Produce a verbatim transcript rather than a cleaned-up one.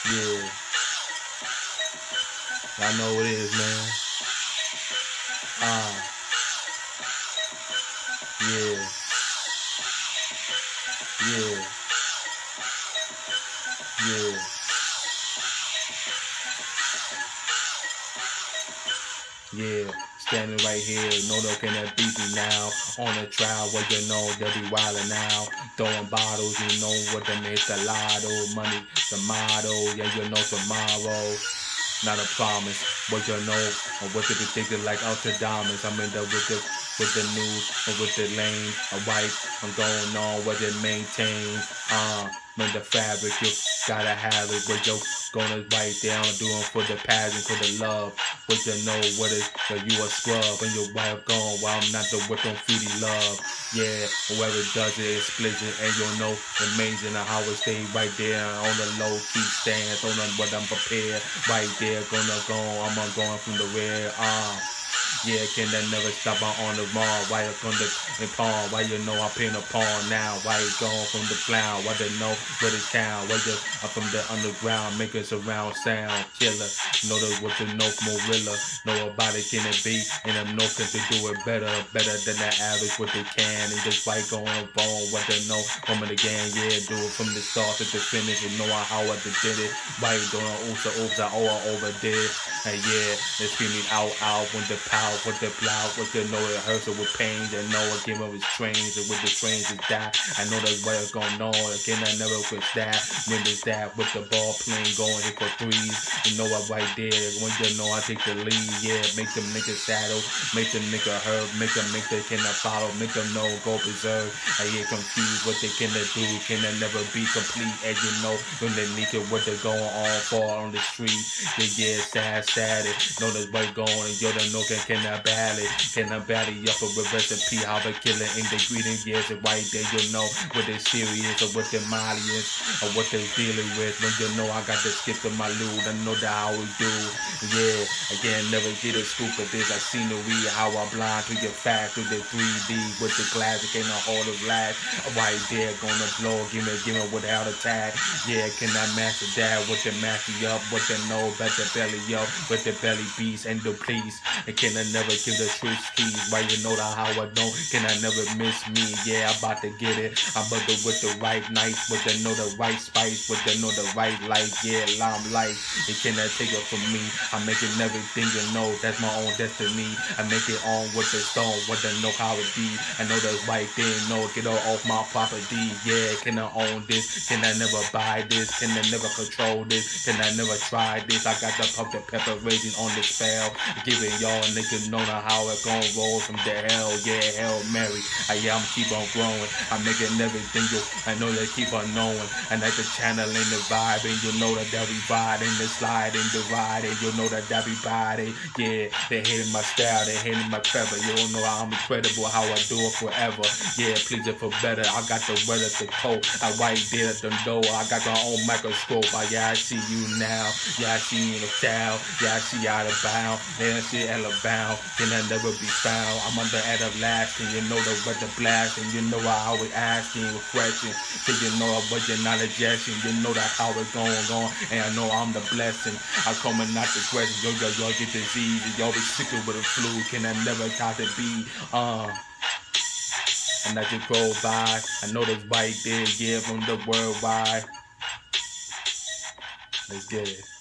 Yeah, I know what it is, man. Ah, yeah, yeah, yeah, yeah. Standing right here, no no can that beat me now. On a trial where you know they'll be wildin' now. Throwing bottles, you know what they make the lotto. Money, the motto, yeah, you know tomorrow. Not a promise, but you know, or what they be thinking like ultra diamonds. I'm in there with the with the news or with the lane. A white, I'm going on what they maintain. Uh, in the fabric, you gotta have it. But you gonna write down, doing for the passion, for the love. But you know what it, that you a scrub and your wife gone. While I'm not the with them feedy love. Yeah, whoever does it is splitting, and you'll know amazing how it stay right there on the low key stance, on what I'm prepared. Right there, gonna go, I'm gonna go from the rear. Uh, yeah, can that never stop on the mall? Why you come to the pawn? Why you know I'm paying a pawn now? Why you going from the clown? Why they know where it's count? Why you I'm from the underground, making surround sound killer. Know the with the no gorilla. Know about it can it be? And I'm no can to do it better, better than the average what they can. And just fight going wrong, what they know from it again. Yeah, do it from the start to the finish. You know how I did it. Why you doing oops, oops, I oh I overdid. And yeah, they screaming out, out when the power, with the plow, with the know it hurts it with pain. They know it give up his trains, and with the trains is die. I know that's what it's going on. Again, I never quit that. When it's that with the ball playing, going hit for threes. You know I right there. When you know I take the lead, yeah, make them niggas saddle, make them nigga hurt, make them make they cannot follow, make them know go berserk. I get confused what they cannot do, can they never be complete. And you know when they need it, what they're going on for on the street. Yeah, yeah, sad, sad. It. Know that's what going, and you don't know can cannot battle it, cannot battle you up with recipe, how they killing ingredient, yes, and right there you know what they serious or what their molly is or what they dealing with. When you know I got to skip to my loot, I know that how we do. Yeah, again, never get a scoop of this. I scenery, how I blind to your fact through the three D with the classic and the hall of life. Right there, gonna blow, give me, give me without attack. Yeah, can I master that with the master up, with the know, bet the belly up, with the belly beast and the please. And can I never give the truth keys? Why you know that how I don't? Can I never miss me? Yeah, I'm about to get it. I'm about to with the right nights, with the know the right spice, with the know the right light. Yeah, limelight. It cannot take it from me. I'm making everything you know. That's my own destiny. I make it on with the stone, with the know how it be. I know the right thing. No, get all off my property. Yeah, can I own this? Can I never buy this? Can I never control this? Can I never try this? I got the pump the pepper raging on the spell. Giving y'all niggas know how it gon' roll from the hell. Yeah, hell Mary. I yeah, I'm keep on growing. I'm making everything you. I know they keep on knowing. And like the channel and the vibe, and you know that that we ride and the slide and the ride, and you know that that we body. Yeah, they hating my style, they hating my clever. You don't know how I'm incredible, how I do it forever. Yeah, please it for better. I got the weather to coat. I right there at the door. I got my own microscope. I, yeah, I see you now. Yeah, I see you in the town. Yeah, I see you out of bound. Yeah, I see Alabama. Can I never be found? I'm under at a last, and you know the weather blast, and you know I always asking a question. Cause you know what you're not adjusting. You know that how it's going on, and I know I'm the blessing. I come and not the question. Yo, yo, yo, get disease, and y'all be sick with the flu. Can I never got to be? Uh. And as you go by, I know that's right there, yeah, from the worldwide. Let's get it.